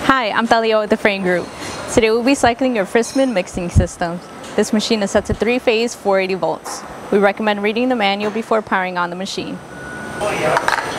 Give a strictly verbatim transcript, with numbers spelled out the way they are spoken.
Hi, I'm Talio with the Frain Group. Today we'll be cycling your Fristam mixing system. This machine is set to three-phase four eighty volts. We recommend reading the manual before powering on the machine.